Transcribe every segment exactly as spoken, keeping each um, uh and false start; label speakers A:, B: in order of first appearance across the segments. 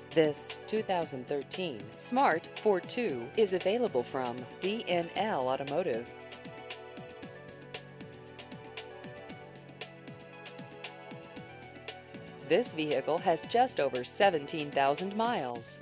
A: This two thousand thirteen Smart Fortwo is available from D N L Automotive. This vehicle has just over seventeen thousand miles.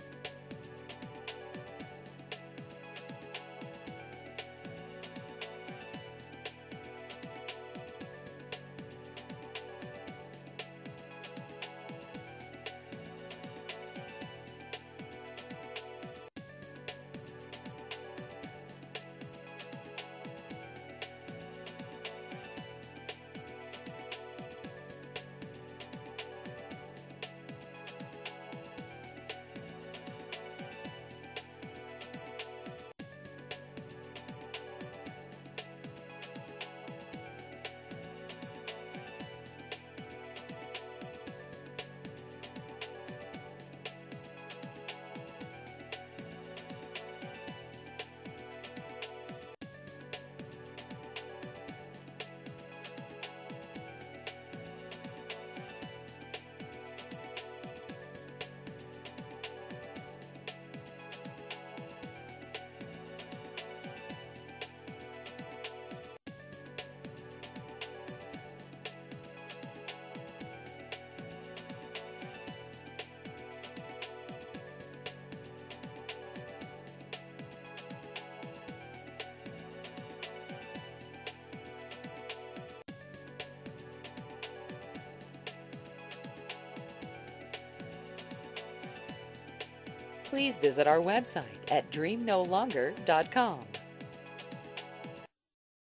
A: Please visit our website at dream no longer dot com.